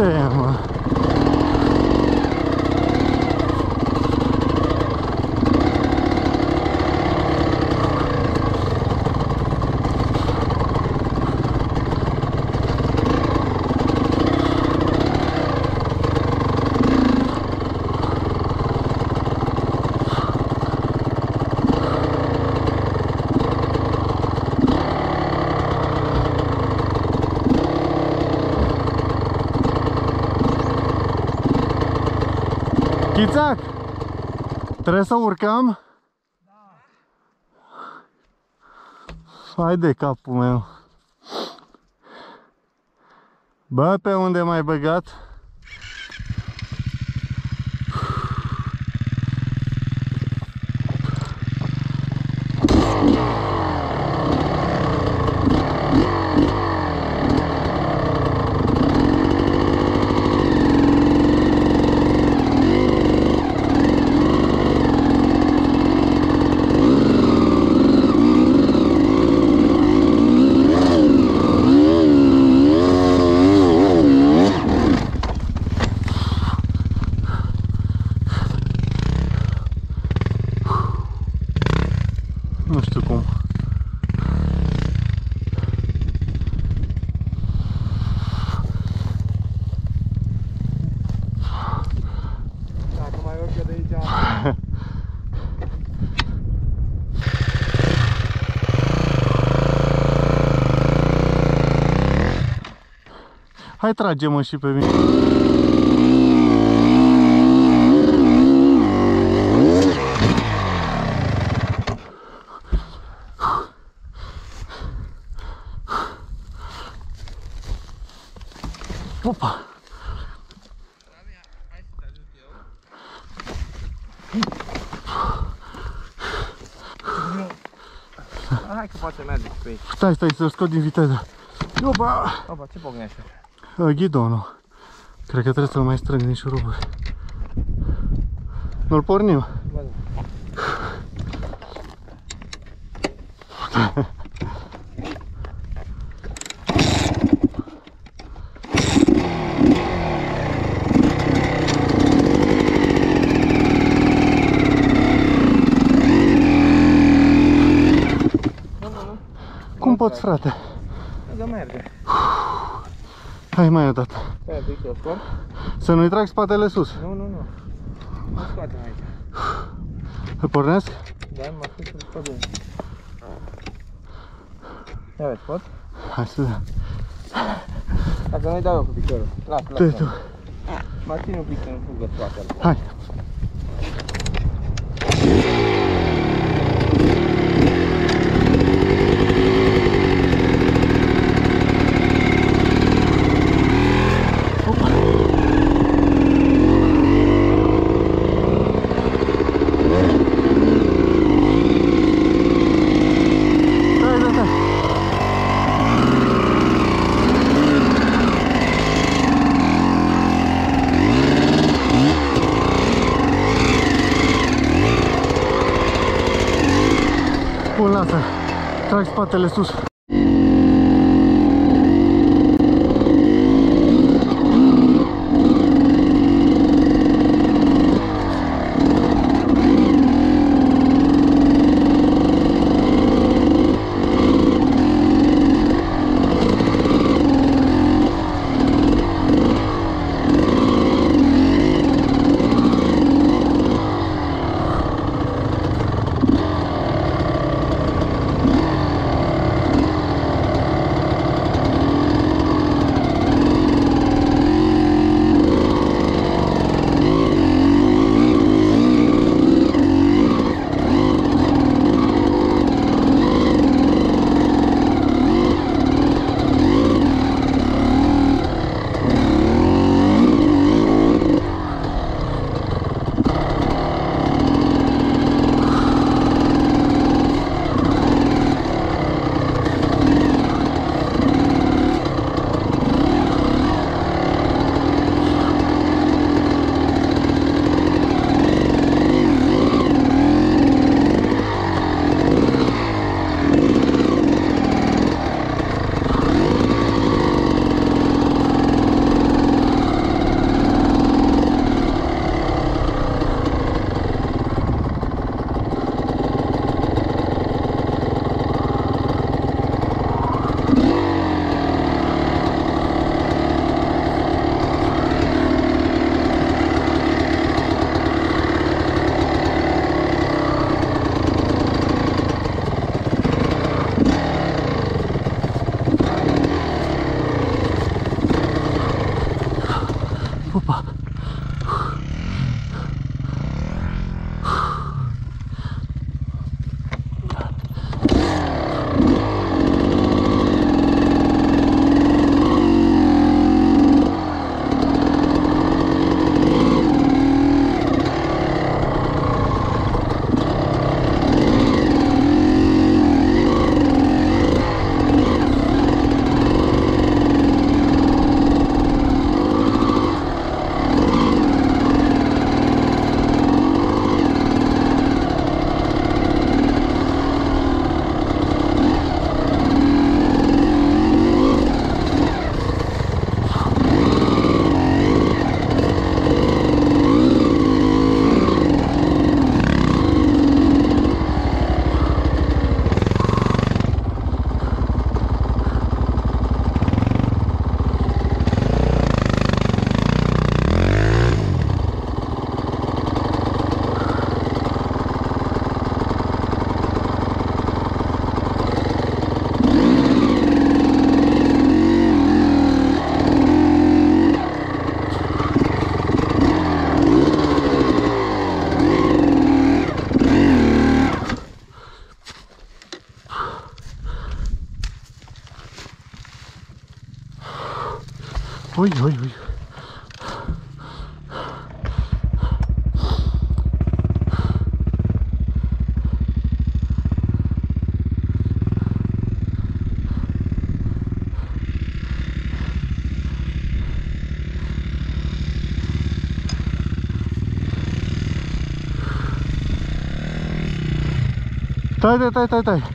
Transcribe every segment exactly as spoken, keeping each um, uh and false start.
Ce, mă? Chițac, trebuie să urcăm? Da. Hai de capul meu. Bă, pe unde m-ai băgat? Nu știu cum. Dacă mai urcă de aici. Hai, trage-mă și pe mine. Opa! Hai să te ajut eu. Hai că poate merge pe aici. Stai, stai, să-l scot din viteză. Opa! Opa, ce pocnește? Ghidonul. Cred că trebuie să-l mai strâng din șuruburi. Nu-l pornim. Bă, da. Cum poți, frate? Da, merge. Hai mai o dată. Stai un pic, eu scot. Să nu-i trag spatele sus. Nu, nu, nu. Nu scoate aici. Îl pornesc? Da, mă știu să-l scot din. Ia vezi, pot? Hai să vedem. Dacă nu-i dau eu cu piciorul. Lasă, Te lasă. tu. Mă țin un pic să nu fugă spatele. Hai. Bun, lasă. Trag spatele sus. Opa! Ui, ui, ui. Tai, tai, tai, tai, tai.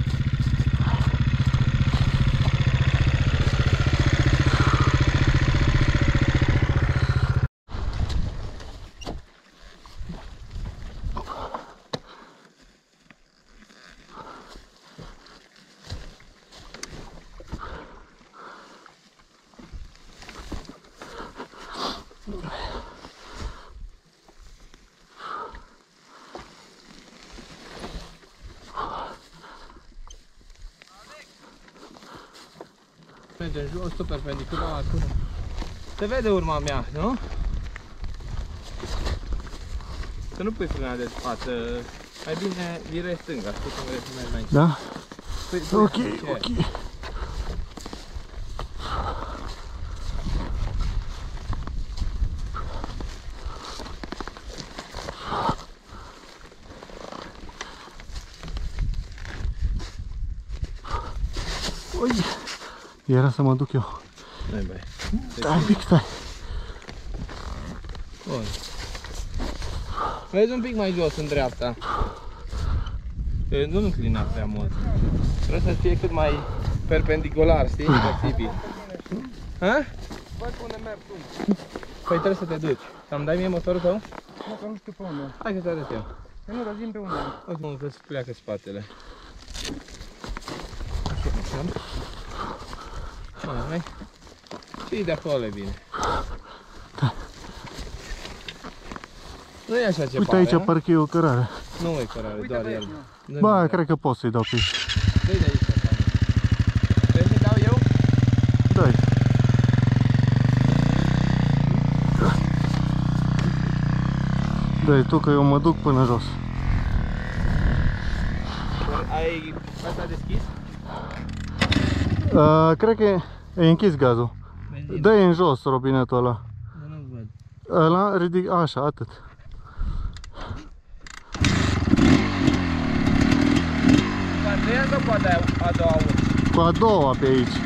Mergem jos, tot perpendicular acum. Se vede urma mea, nu? Să nu pui frâna de față. Mai bine virezi stânga, știi cum vrei să mergi mai încet. Da? Pui, pui Ok, încet. ok. Ui, era să mă duc eu. Nu-i băi. Stai un pic, stai. Bun. Vezi un pic mai jos în dreapta. Nu înclina prea mult. Trebuie să fie cât mai perpendicular, știi? Flexibil. Ha? Văd unde merg tu. Păi trebuie să te duci. Să-mi dai mie motorul tău? Nu, că nu știu pe unde. Hai că te arăt eu. Eu nu răzim pe unde. Uite mă, că-ți pleacă spatele. Așa, hai. Și de acolo e bine. Nu e așa ce Uite pare, aici nu? parcă e o cărare. Nu e cărare, Uite doar pe el. aici, Nu-i Ba, nimic. cred că pot să-i dau pe aici. Dă-i de aici, Stefan. Vrei să-i dau eu? Dai. Dai tu că eu mă duc până jos. Ai asta deschis? Uh, cred că e închis gazul. Benzină. Dă-i în jos robinetul ăla. Dar nu văd. Ăla ridic, așa, atât. Cu a treia sau cu a doua, a doua urmă? Cu a doua pe aici.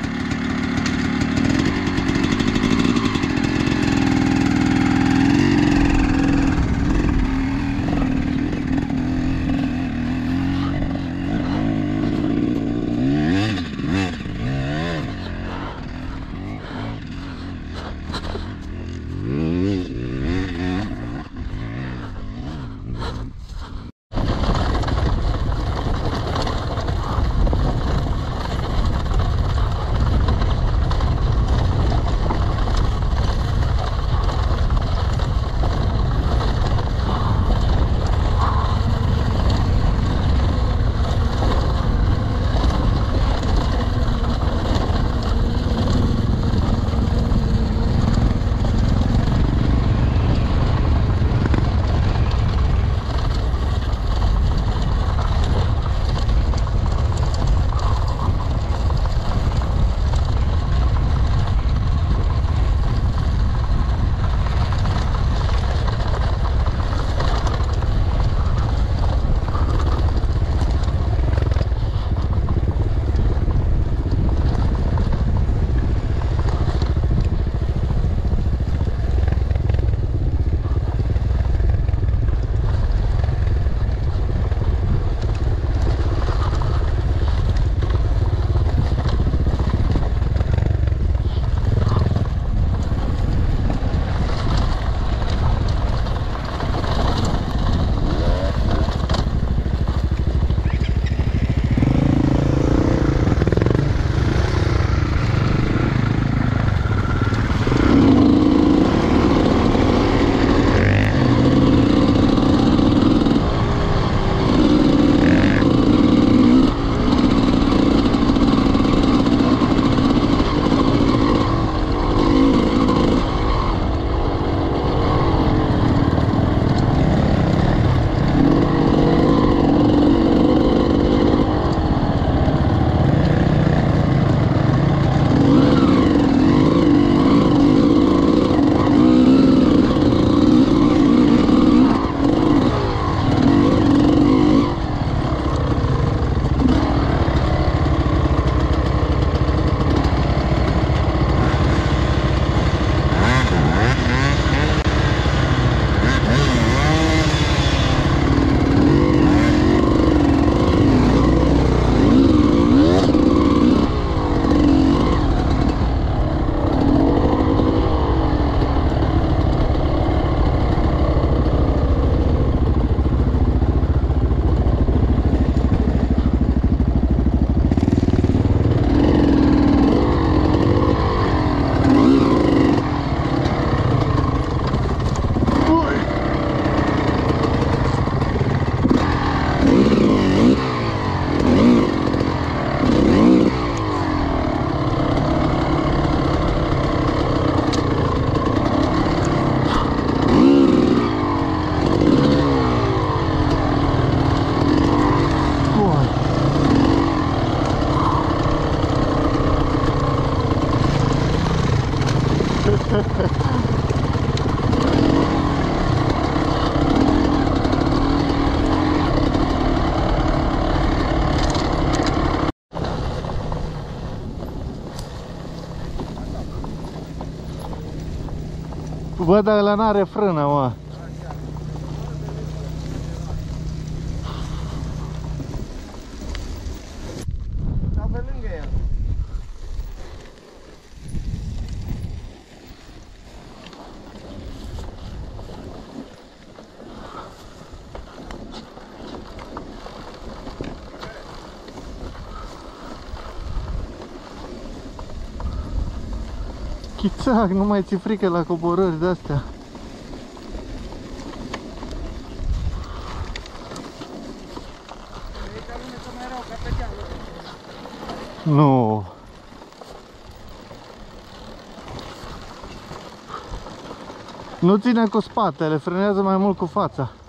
Bă, dar ăla n-are frână, mă. Stau pe lângă el. Chițac, nu mai ți frică la coborări de-astea. E ca lume că mai erau ca pe dealul. Nu. Nu ține cu spatele, frenează mai mult cu fața.